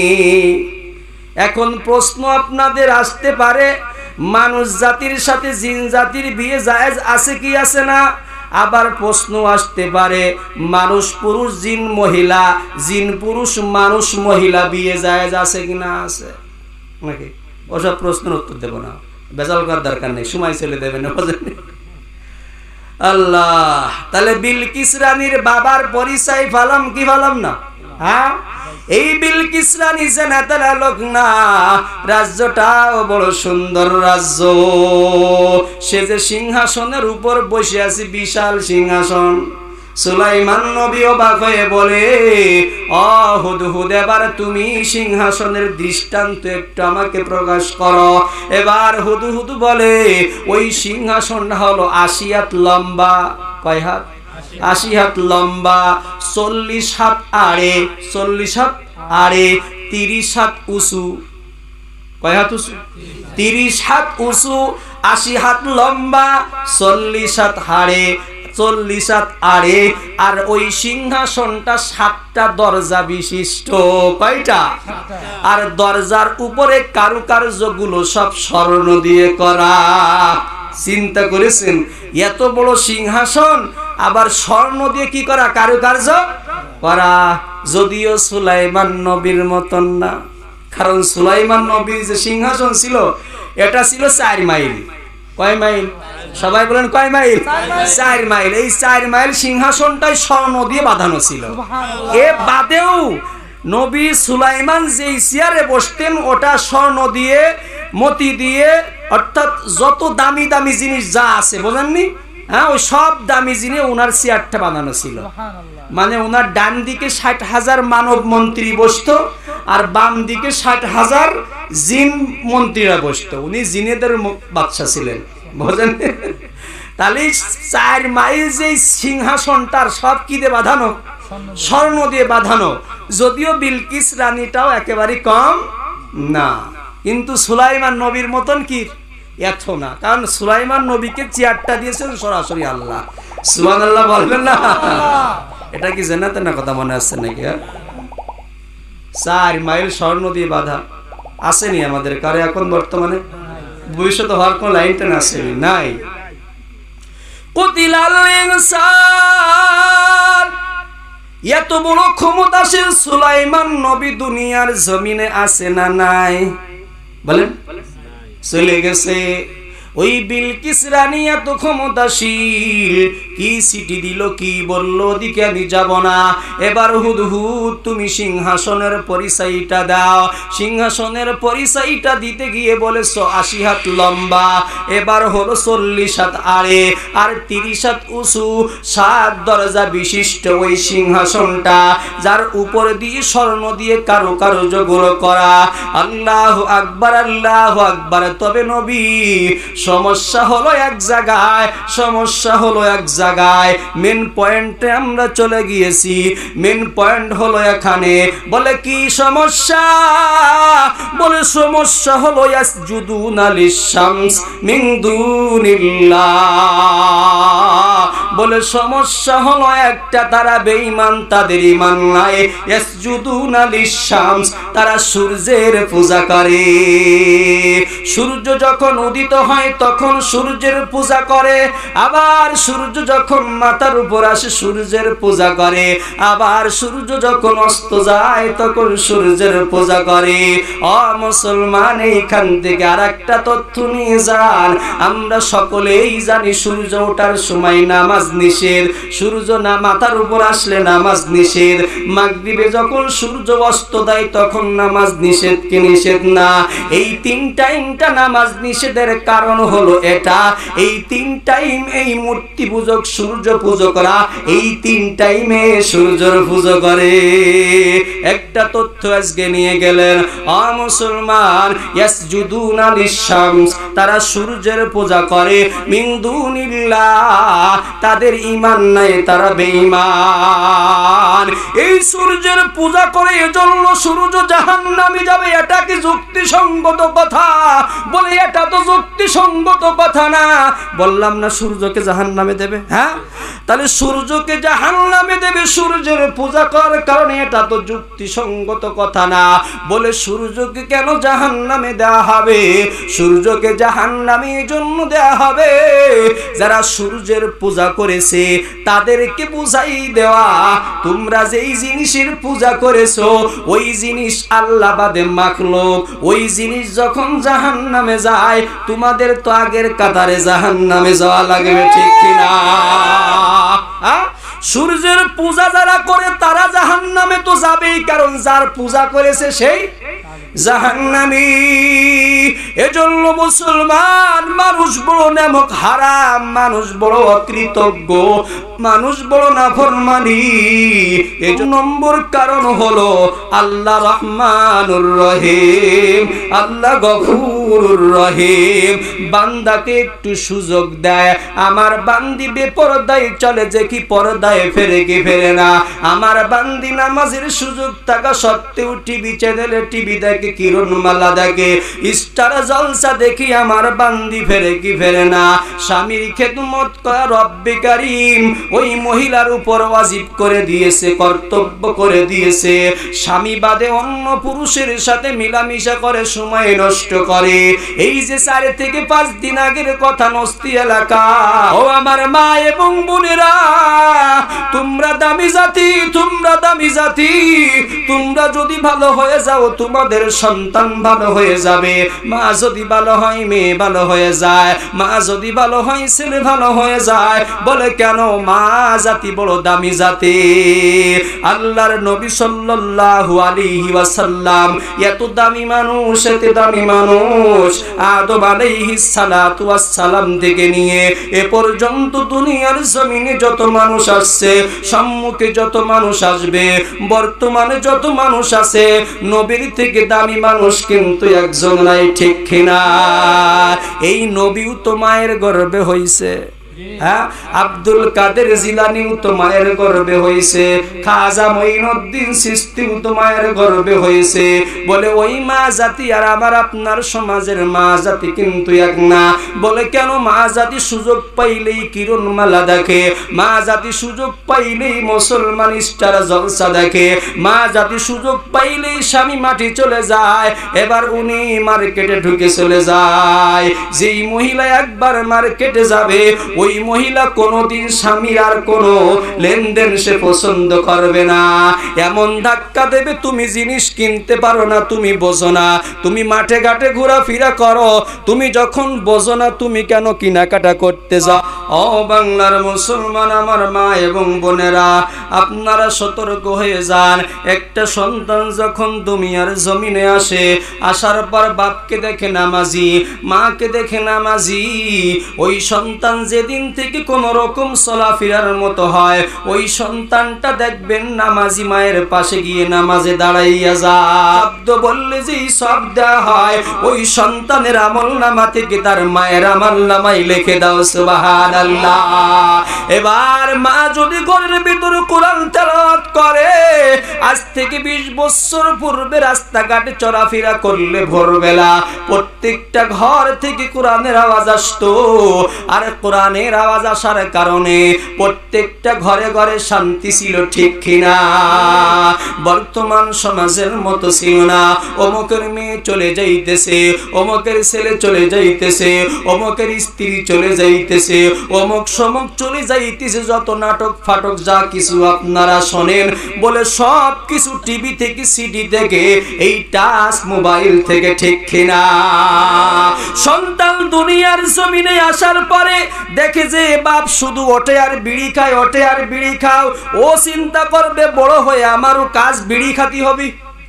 এখন প্রশ্ন আপনাদের আসতে পারে, মানুষ জাতির সাথে জিন জাতির বিয়ে জায়েজ আছে কি আছে না? আবার প্রশ্ন আসতে পারে, মানুষ পুরুষ জিন মহিলা, জিন পুরুষ মানুষ মহিলা বিয়ে জায়েজ আছে কি না আছে নাকি? ওসব প্রশ্নের উত্তর দেব না, বেজাল করার দরকার নেই, সময় চলে দেবেন। আল্লাহ, তাহলে বিলকিস রানীর বাবার পরিচয় ফালাম কি ফালাম না? হ্যাঁ, এই বিলকিস রানী জেনাতেলা লোক না, রাজ্যটাও বড় সুন্দর রাজ্য। সে যে সিংহাসনের উপর বসে আছে, বিশাল সিংহাসন। সুলাইমান নবী অবাক হয়ে বলে, ও হুদহুদ, এবার তুমি সিংহাসনের দৃষ্টান্ত একটু আমাকে প্রকাশ করো। এবার হুদহুদ বলে, ওই সিংহাসনটা হলো আশি হাত লম্বা। কয় হাত? আশি হাত লম্বা, চল্লিশ হাত আড়ে, চল্লিশ হাত আড়ে, তিরিশ হাত উঁচু। কয় হাত উঁচু? তিরিশ হাত উঁচু, আশি হাত লম্বা, চল্লিশ হাত হাড়ে, চল্লিশ হাত আড়ে। আর ওই সিংহাসনটা সাতটা দরজা বিশিষ্ট। কয়টা? আর দরজার উপরে কারুকার্যগুলো সব স্বর্ণ দিয়ে করা। চিন্তা করেছেন, এত বড় সিংহাসন আবার স্বর্ণ দিয়ে কি করা? কারুকার্য করা। যদিও সুলাইমান নবীর মতন না, কারণ সুলাইমান নবীর যে সিংহাসন ছিল এটা ছিল চার মাইল। কয় মাইল? সবাই বলেন কয় মাইল? চার মাইল। এই চার মাইল সিংহাসনটাই স্বর্ণ দিয়ে বাঁধানো ছিল। এ বাদেও নবী সুলাইমান যেই চেয়ারে বসতেন ওটা স্বর্ণ দিয়ে, মতি দিয়ে, অর্থাৎ যত দামি দামি জিনিস যা আছে, বোঝেননি? হ্যাঁ, ওই সব দামি জিনিস ওনার চেয়ারটা বানানো ছিল। মানে ওনার ডান দিকে ষাট হাজার মানব মন্ত্রী বসতো, আর বাম দিকে ষাট হাজার জিন মন্ত্রীরা বসতো। উনি জিনেদের বাদশা ছিলেন, বোঝেন? তাহলে চার মাইল যে সিংহাসনটার সব কি দিয়ে বাঁধানো? স্বর্ণ দিয়ে বাঁধানো। যদিও বিলকিস রানীটাও একেবারে কম না, কিন্তু সুলাইমান নবীর মতন কি এত না, কারণ সুলাইমান নবীকে চেয়ারটা দিয়েছেন সরাসরি আল্লাহ। সুবহানাল্লাহ বলবেন না? এটা কি জান্নাতে না কথা মনে আসছে নাকি? চার মাইল স্বর্ণ দিয়ে বাঁধা আসেনি আমাদের কারে এখন বর্তমানে? ভবিষ্যতে হওয়ার কোন লাইন টেন আসেনি, নাই। কুতিলাল ইনসান, এত বড় ক্ষমতাশীল সুলাইমান নবী দুনিয়ার জমিনে আছে না নাই? বলেন। চলে গেছে। ওই বিলকিস রানী এত ক্ষমতাশীল, কি সিটি দিল, কি বললো, ওদিকে আমি যাব না। এবার হুদহুদ তুমি সিংহাসনের পরিচয়টা দাও। সিংহাসনের পরিচয়টা দিতে গিয়ে বলেছ আশি হাত লম্বা, এবার হলো চল্লিশ হাত আড়ে আর তিরিশ হাত উঁচু, সাত দরজা বিশিষ্ট ওই সিংহাসনটা, যার উপর দিয়ে স্বর্ণ দিয়ে কারুকার্য গুলো করা। আল্লাহু আকবার, আল্লাহু আকবার। তবে নবী, সমস্যা হলো এক জায়গায়, সমস্যা হলো এক জায়গায়। মেন পয়েন্টে আমরা চলে গিয়েছি। মেন পয়েন্ট হলো এখানে। বলে কি সমস্যা? বলে সমস্যা হলো ইয়াসজুদুনা লিশ-শামস মিন দুনিল্লাহ। বলে সমস্যা হলো একটা, তারা বেঈমান, তাদের ঈমান নাই। ইয়াসজুদুনা লিশ-শামস, তারা সূর্যের পূজা করে। সূর্য যখন উদিত হয় তখন সূর্যের পূজা করে, আবার সূর্য যখন মাথার উপর আসে সূর্যের পূজা করে, আবার সূর্য যখন অস্ত যায় তখন সূর্যের পূজা করে। ও মুসলমান, এইখান থেকে আর একটা তথ্য নিয়ে যান। আমরা সকলেই জানি সূর্য ওঠার সময় নামাজ নিষেধ, সূর্য না মাথার উপর আসলে নামাজ নিষেধ। মাগরিবে যখন সূর্য অস্ত যায় তখন নামাজ নিষেধ কি নিষেধ না? এই তিন টাইমটা নামাজ নিষেধের কারণ হলো এটা। এই তিন টাইম এই মূর্তি পূজক, সূর্য পূজকরা এই তিন টাইমে সূর্যের পূজা করে। একটা তথ্য আজকে নিয়ে গেলেন। আ মুসলমান, ইয়াসজুদুনা লিশ-শামস, তারা সূর্যের পূজা করে। মিন দুনিল্লাহ, তাদের ঈমান নাই, তারা বেঈমান। এই সূর্যের পূজা করে এজন্য সূর্য জাহান্নামে যাবে, এটা কি যুক্তিসঙ্গত কথা? বলে এটা তো যুক্তিসঙ্গত কথা না। বললাম না সূর্যকে জাহান্নামে দেবে? হ্যাঁ, তাহলে সূর্যকে জাহান্নামে দেবে সূর্যের পূজা করার কারণে, এটা তো যুক্তিসঙ্গত কথা না। বলে সূর্যকে কেন জাহান্নামে দেওয়া হবে? সূর্যকে জাহান্নামে এই জন্য দেওয়া হবে, যারা সূর্যের পূজা করেছে তাদেরকে বুঝাই দেওয়া, তোমরা যেই জিনিসের পূজা করেছো ওই জিনিস আল্লাহ বাদে মাখলুক, ওই জিনিস যখন জাহান্নামে যায় তোমাদের তো আগের কাতারে জাহান্নামে যাওয়া লাগবে, ঠিক কিনা? সূর্যের পূজা যারা করে তারা জাহান্নামে তো যাবেই, কারণ যার পূজা করেছে সেই জাহান্নামী। এজন্য মুসলমান, মানুষ বড় নেমক হারাম, মানুষ বড় অকৃতজ্ঞ, মানুষ বড় নাফরমানি। এই নম্বর কারণ হলো আল্লাহ রহমানুর রহিম, আল্লাহ গফুরুর রহিম। বান্দাকে একটু সুযোগ দেয়, আমার বান্দি বেপরদায় চলে যে কি পর্দায় ফেরে কি ফেরে না। আমার বান্দি নামাজের সুযোগ থাকা সত্ত্বেও টিভি চ্যানেলে টিভি দেখে, কিরণমালা দেখে, স্টার জলসা দেখি, আমার বান্দি ফেরে কি ফেরে না। স্বামীর খেদমত করা রব্বে কারীম ওই মহিলার উপর ওয়াজিব করে দিয়েছে, কর্তব্য করে দিয়েছে। স্বামী বাদে অন্য পুরুষের সাথে মিলামিশা করে, সময় নষ্ট করে। এই যে চার থেকে পাঁচ দিন আগের কথা, নস্তি এলাকা। ও আমার মা এবং বোনেরা, তোমরা দামি জাতি, তোমরা দামি জাতি। তোমরা যদি ভালো হয়ে যাও তোমাদের সন্তান ভালো হয়ে যাবে। মা যদি ভালো হয় মেয়ে ভালো হয়ে যায়, মা যদি ভালো হয় ছেলে ভালো হয়ে যায়। বলে কেন? মা জাতি বড় দামি জাতি। আল্লাহর নবী সাল্লাল্লাহু আলাইহি ওয়াসাল্লাম এত দামি মানুষ, এত দামি মানুষ, আদম আলাইহিস সালাতু ওয়াস সালাম থেকে নিয়ে এ পর্যন্ত দুনিয়ার জমিনে যত মানুষ আসছে, সম্মুখে যত মানুষ আসবে, বর্তমানে যত মানুষ আছে, নবীর থেকে দামি মানুষ কিন্তু একজন নাই, ঠিক কিনা? এই নবীও তো মায়ের গর্ভে হইছে। হ্যাঁ, আব্দুল কাদের জিলানীও তো মায়ের গর্ভে হয়েছে, খাজা মঈনুদ্দিন চিশতিও তো মায়ের গর্ভে হয়েছে। বলে ওই মা জাতি আর আমার আপনার সমাজের মা জাতি কিন্তু এক না। বলে কেন? মা জাতি সুযোগ পাইলেই কিরণমালা দেখে, মা জাতি সুযোগ পাইলেই মুসলমান স্টার জলসা দেখে, মা জাতি সুযোগ পাইলেই স্বামী মাটি চলে যায়, এবার উনি মার্কেটে ঢুকে চলে যায়। যেই মহিলা একবার মার্কেটে যাবে ওই ওই মহিলা কোনোদিন স্বামীর আর কোনো লেনদেন সে পছন্দ করবে না। এমন ধাক্কা দেবে তুমি জিনিস কিনতে পারো না, তুমি বোঝো না। তুমি মাঠে ঘাটে ঘোরাফেরা করো, তুমি যখন বোঝো না তুমি কেন কেনাকাটা করতে যাও। ও বাংলার মুসলমান আমার মা এবং বোনেরা, আপনারা সতর্ক হয়ে যান। একটা সন্তান যখন দুনিয়ার জমিনে আসে, আসার পর বাপকে দেখে নামাজি, মাকে দেখে নামাজি, ওই সন্তান যেদিন থেকে কোনো রকম চলাফেরার মতো হয়, ওই সন্তানটা দেখবেন নামাজি মায়ের পাশে গিয়ে নামাজে দাঁড়াইয়া যায়। শব্দ বললে যেই শব্দ হয়, ওই সন্তানের আমল নামা থেকে তার মায়ের আমল নামায় লিখে দাও সুবহানাল্লাহ। এবার মা যদি ঘরের ভিতরে কোরআন তেলাওয়াত করে, আজ থেকে বিশ বছর পূর্বে রাস্তাঘাটে চলাফেরা করলে ভোরবেলা প্রত্যেকটা ঘর থেকে কোরআনের আওয়াজ আসতো। আর কোরআনের আওয়াজ আসার কারণে প্রত্যেকটা ঘরে ঘরে শান্তি ছিল, ঠিক কিনা? বর্তমান সমাজের মতো ছিল না। অমুকের মেয়ে চলে যাইতেছে, অমুকের ছেলে চলে যাইতেছে, অমুকের স্ত্রী চলে যাইতেছে, অমুক সমুক চলে যাইতেছে, যত নাটক ফাটক যা কিছু আপনারা শোনেন, বলে সব কিছু টিভি থেকে, সিডি থেকে, এই টাচ মোবাইল থেকে, ঠিক কিনা? সন্তান দুনিয়ার জমিনে আসার পরে দেখে যে বাপ শুধু ওঠে আর বিড়ি খায়, ওঠে আর বিড়ি খাও, ও চিন্তা করবে বড় হয়ে আমারও কাজ বিড়ি খাতি হবে।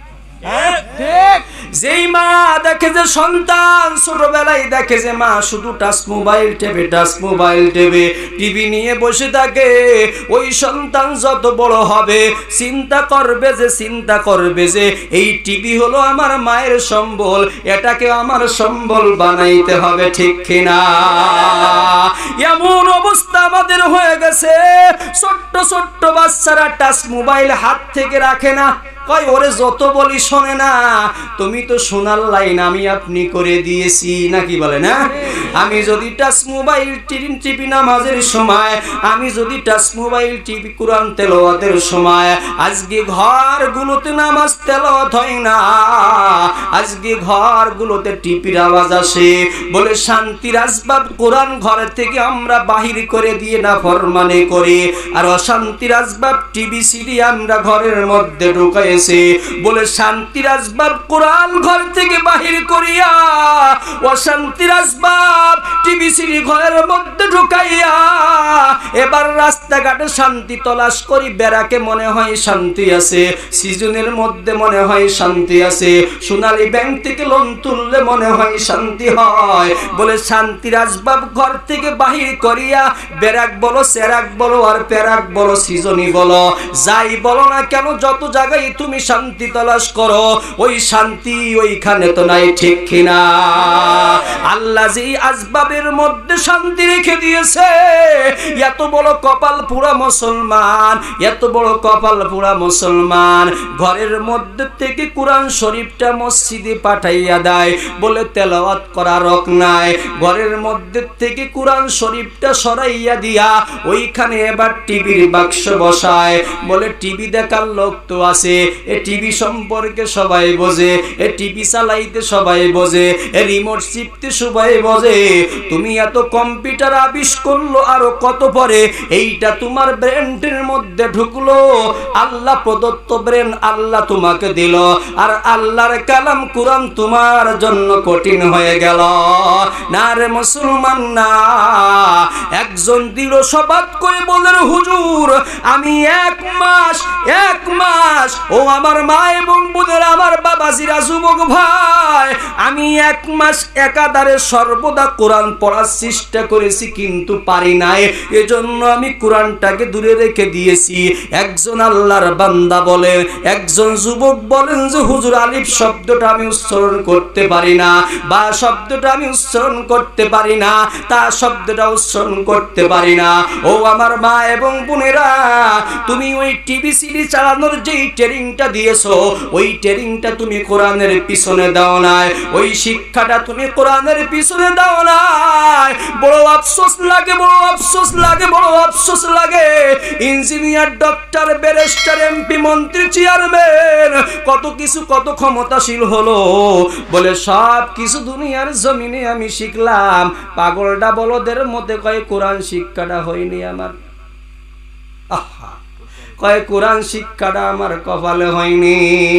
যেই মা দেখে যে সন্তান ছোটবেলায় দেখে যে মা শুধু টাচ মোবাইল টেপে, টাচ মোবাইল টেপে, টিভি নিয়ে বসে থাকে, ওই সন্তান যত বড় হবে চিন্তা করবে যে চিন্তা করবে যে এই টিভি হলো আমার মায়ের সম্বল, এটাকে আমার সম্বল বানাইতে হবে, ঠিক কিনা? এমন অবস্থা আমাদের হয়ে গেছে, ছোট্ট ছোট্ট বাচ্চারা টাচ মোবাইল হাত থেকে রাখে না। কই ওরে যত বলি শোনে না। তুমি তো শোনার লাইন আমি আপনি করে দিয়েছি, নাকি বলে না? আমি যদি টাচ মোবাইল টিভি টিভি নামাজের সময়, আমি যদি টাচ মোবাইল টিভি কোরআন তেলাওয়াতের সময়, আজকে ঘরগুলোতে নামাজ তেলাওয়াত হয় না, আজকে ঘরগুলোতে টিভির আওয়াজ আসে, বলে শান্তির আসবাব কোরআন ঘরের থেকে আমরা বাহির করে দিয়ে না ফরমানে করি, আর অশান্তির আসবাব টিভি সিডি আমরা ঘরের মধ্যে ঢুকাই, বলে শান্তির আসবাব কোরআন ঘর থেকে বাহির করিয়া অশান্তির আসবাব টিভি সিডি ঘরের মধ্যে ঢুকাইয়া এবার রাস্তাঘাটে শান্তি তলাশ করি। বেড়াকে মনে হয় শান্তি আছে, সিজনের মধ্যে মনে হয় শান্তি আছে, সোনালী ব্যাংক থেকে লোন তুললে মনে হয় শান্তি হয়, বলে শান্তির আসবাব ঘর থেকে বাহির করিয়া বেড়াক বলো, সেরাক বলো, আর পেরাক বলো, সিজনি বলো, যাই বলো না কেন, যত জায়গায় তুমি শান্তি তলাশ করো, ওই শান্তি ওইখানে তো নাই, ঠিক কিনা? আল্লাহ যে আসবাবের মধ্যে শান্তি রেখে দিয়েছে, এত বড় কপাল পুরা মুসলমান, এত বড় কপাল পুরা মুসলমান ঘরের মধ্যে থেকে কোরআন শরীফটা মসজিদে পাঠাইয়া দেয়, বলে তেলাওয়াত করা রক নাই, ঘরের মধ্যে থেকে কোরআন শরীফটা সরাইয়া দিয়া ওইখানে এবার টিভির বাক্স বসায়, বলে টিভি দেখার লোক তো আছে, এ টিভি সম্পর্কে সবাই বোঝে, এ টিভি চালাইতে সবাই বোঝে, এ রিমোট চিপতে সবাই বোঝে, তুমি এত কম্পিউটার আবিষ্কার করলো আরো কত পরে এইটা তোমার ব্রেনের মধ্যে ঢুকলো, আল্লাহ প্রদত্ত ব্রেন আল্লাহ তোমাকে দিল, আর আল্লাহর কালাম কোরআন তোমার জন্য কঠিন হয়ে গেল না রে মুসলমান না। একজন দৃঢ় শপথ করে বলেন, হুজুর আমি এক মাস এক মাস ও আমার মা এবং বোনের, আমার বাবাজিরা, যুবক ভাই, আমি এক মাস একাধারে সর্বদা কোরআন পড়ার চেষ্টা করেছি কিন্তু পারি নাই, এজন্য আমি কোরআনটাকে দূরে রেখে দিয়েছি। একজন আল্লাহর বান্দা বলেন, একজন যুবক বলেন যে হুজুর আলিফ শব্দটা আমি উচ্চারণ করতে পারি না, বা শব্দটা আমি উচ্চারণ করতে পারি না, তা শব্দটা উচ্চারণ করতে পারি না। ও আমার মা এবং বোনেরা, তুমি ওই টিভি সিডি চালানোর যেই ট্রেনিংটা দিয়েছো, ওই ট্রেনিংটা তুমি কোরআনের পিছনে দাও নাই, ওই শিক্ষাটা তুমি কোরআনের পিছনে দাও না। বড় আফসোস লাগে, বড় আফসোস লাগে, বড় আফসোস লাগে। ইঞ্জিনিয়ার, ডক্টর, ব্যারিস্টার, এমপি, মন্ত্রী, চেয়ারম্যান, কত কিছু, কত ক্ষমতাশীল হলো বলে সব কিছু দুনিয়ার জমিনে আমি শিখলাম। পাগলটা বলদের মধ্যে কয় কোরআন শিক্ষাটা হয়নি আমার। আহা, কয় কোরআন শিক্ষাটা আমার কপালে হয়নি।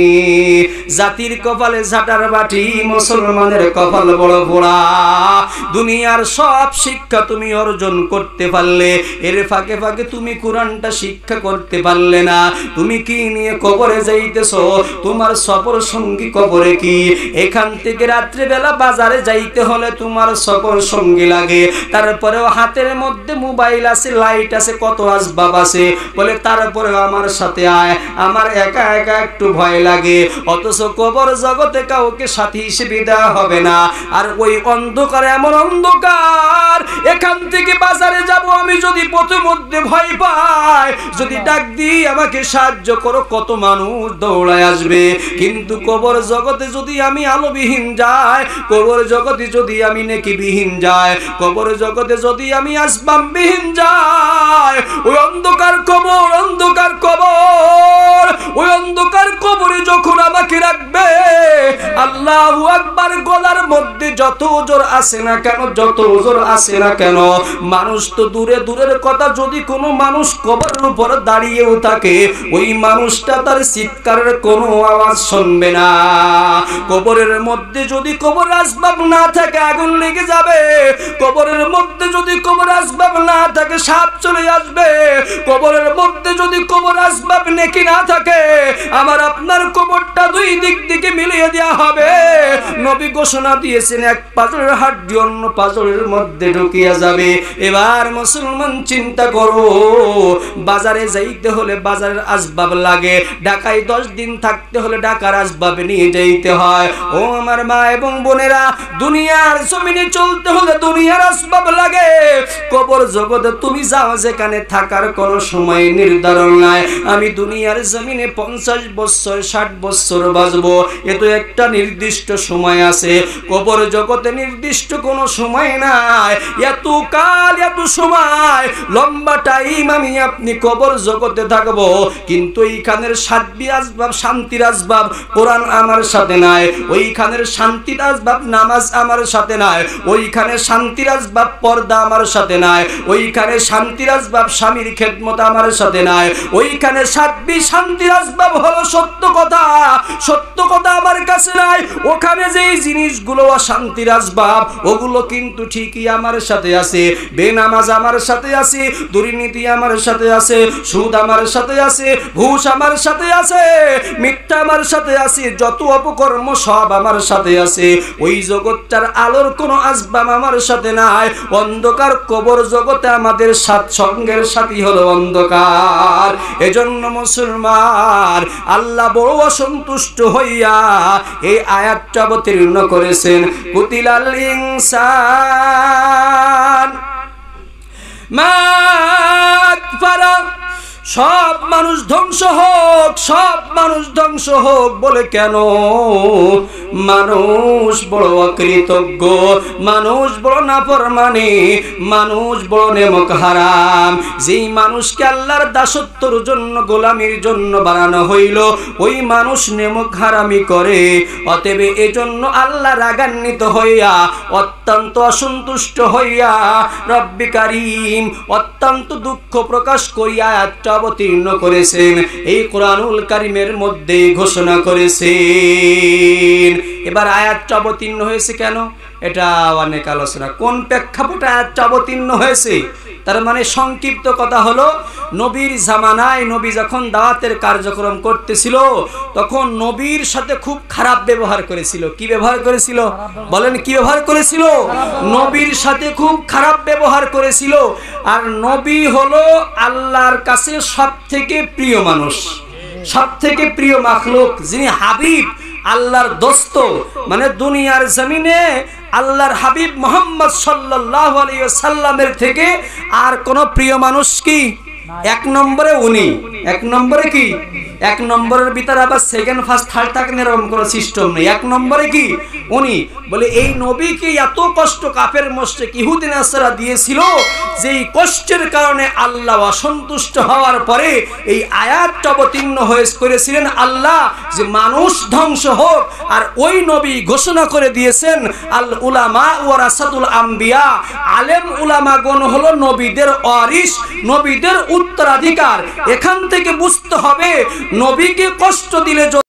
জাতির কপালে ঝাঁটার বাটি, মুসলমানের কপাল বড় পোড়া। দুনিয়ার সব শিক্ষা তুমি অর্জন করতে পারলে, এর ফাঁকে ফাঁকে তুমি কোরআনটা শিক্ষা করতে পারলে না। তুমি কি নিয়ে কবরে যাইতেছো? তোমার সফর সঙ্গী কবরে কি? এখান থেকে রাত্রে বেলা বাজারে যাইতে হলে তোমার সফর সঙ্গী লাগে। তারপরেও হাতের মধ্যে মোবাইল আছে, লাইট আছে, কত আসবাব আছে, বলে তারপরে আমার সাথে আয়, আমার একা একা একটু ভয় লাগে। অথচ কবর জগতে কাউকে সাথী হিসেবে দেওয়া হবে না। আর ওই অন্ধকার এমন অন্ধকার, এখান থেকে বাজারে যাব আমি যদি পথে মধ্যে ভয় পাই, যদি ডাক দিই আমাকে সাহায্য করো, কত মানুষ দৌড়ায় আসবে। কিন্তু কবর জগতে যদি আমি আলোবিহীন যাই, কবর জগতে যদি আমি নেকিবিহীন যাই, কবর জগতে যদি আমি আসবাববিহীন যাই, ওই অন্ধকার কবর, অন্ধকার কবর, ওই অন্ধকার কবরে যখন আমাকে রাখবে, আল্লাহু আকবার, গলার মধ্যে যত ওজোর আসে না কেন, যত ওজোর আসে না কেন, মানুষ তো দূরে দূরের কথা, যদি কোনো মানুষ কবরের উপর দাঁড়িয়েও থাকে, ওই মানুষটা তার চিৎকারের কোনো আওয়াজ শুনবে না। কবরের মধ্যে যদি কবর আসবাব না থাকে, আগুন লেগে যাবে। কবরের মধ্যে যদি কবর আসবাব না থাকে, সাপ চলে আসবে। কবরের মধ্যে যদি কবর আসবাব নেকি না থাকে, আমার আপনার কবরটা দুই দিক দিকে মিলিয়ে দেওয়া হবে। নবী ঘোষণা দিয়েছেন, এক পাঁজরের হাড্ডি অন্য পাঁজরের মধ্যে ঢুকিয়া যাবে। এবার মুসলমান চিন্তা করো, বাজারে যাইতে হলে বাজারের আসবাব লাগে, ঢাকায় দশ দিন থাকতে হলে ঢাকার আসবাব নিয়ে যাইতে হয়। ও আমার মা এবং বোনেরা, দুনিয়ার জমিনে চলতে হলে দুনিয়ার আসবাব লাগে। কবর জগতে তুমি যাও, যেখানে থাকার কোনো সময় নির্ধারণ নাই। আমি দুনিয়ার জমিনে পঞ্চাশ বছর, ষাট বছর বাঁচবো, এ তো একটা নির্দিষ্ট সময় আছে। কবর জগতে নির্দিষ্ট কোনো সময় নাই। এত কাল, এত সময়, লম্বা টাইম আমি আপনি কবর জগতে থাকবো। কিন্তু এইখানের সাতবি আসবাব, শান্তির আসবাব কোরআন আমার সাথে নাই। ওইখানের শান্তির আসবাব নামাজ আমার সাথে নাই। ওইখানে শান্তির আসবাব পর্দা আমার সাথে নাই। ওইখানে শান্তির আসবাব স্বামীর খেদমত আমার সাথে নাই। ওইখানে সাতবি শান্তির আসবাব হলো সত্য কথা, সত্য কথা আমার কাছে নাই। ওখানে যেই জিনিসগুলো শান্তির আসবাব, ওগুলো কিন্তু ঠিকই আমার সাথে আছে। বেনামাজ আমার সাথে আছে, দুর্নীতি আমার সাথে আছে, সুদ আমার সাথে আছে, ঘুষ আমার সাথে আছে, মিথ্যা আমার সাথে আছে, যত অপকর্ম সব আমার সাথে আছে। ওই জগৎটার আলোর কোনো আসবাব আমার সাথে নাই। অন্ধকার কবর জগতে আমাদের সাত সঙ্গের সাথী হলো অন্ধকার। এজন্য মুসলমান, আল্লাহ বড় অসন্তুষ্ট হইয়া এই আয়াতটা অবতীর্ণ করেছেন, কুতিলাল ইনসান মা আকফারা, সব মানুষ ধ্বংস হোক, সব মানুষ ধ্বংস হোক। বলে কেন? মানুষ বড় অকৃতজ্ঞ, মানুষ বড় নাফরমানি, মানুষ বড় নেমক হারাম। যেই মানুষকে আল্লাহর দাসত্বর জন্য, গোলামির জন্য বানানো হইল, ওই মানুষ নেমক হারামি করে। অতএব এজন্য আল্লাহ রাগান্বিত হইয়া, অত্যন্ত অসন্তুষ্ট হইয়া, রব্বি কারীম অত্যন্ত দুঃখ প্রকাশ করিয়া একটা অবতীর্ণ করেছেন, এই কোরআনুল কারীমের মধ্যে ঘোষণা করেছেন। এবার আয়াতটা অবতীর্ণ হয়েছে কেন, এটা অনেক আলোচনা। কোন প্রেক্ষাপটে আয়াতটা অবতীর্ণ হয়েছে? তার মানে সংক্ষিপ্ত কথা হলো, নবীর জামানায় নবী যখন দাওয়াতের কার্যক্রম করতেছিল, তখন নবীর সাথে খুব খারাপ ব্যবহার করেছিল। কি ব্যবহার করেছিল? বলেন, কি ব্যবহার করেছিল? নবীর সাথে খুব খারাপ ব্যবহার করেছিল। আর নবী হলো আল্লাহর কাছে সব থেকে প্রিয় মানুষ, সব থেকে প্রিয় মাখলুক, যিনি হাবিব, আল্লাহর দোস্ত। মানে দুনিয়ার জমিনে আল্লাহর হাবিব মুহাম্মদ সাল্লাল্লাহু আলাইহি ওয়াসাল্লামের থেকে আর কোন প্রিয় মানুষ কি এক নম্বরে উনি, এক নম্বরে কি, এক নম্বরের ভিতরে আবার সেকেন্ড ফার্স্ট থার্ড থাকে এরকম কোনো সিস্টেম নেই। এক নম্বরে কি উনি, বলে এই নবীকে এত কষ্ট কাফের মুশরিক ইহুদি নাসারা দিয়েছিল, যে এই কষ্টের কারণে আল্লাহ অসন্তুষ্ট হওয়ার পরে এই আয়াতটা অবতীর্ণ হয়ে করেছিলেন আল্লাহ যে মানুষ ধ্বংস হোক। আর ওই নবী ঘোষণা করে দিয়েছেন আল উলামা ওয়ারাসাতুল আম্বিয়া, আলেম উলামাগণ হলো নবীদের ওয়ারিস, নবীদের উত্তরাধিকার। এখান থেকে বুঝতে হবে নবীকে কষ্ট দিলে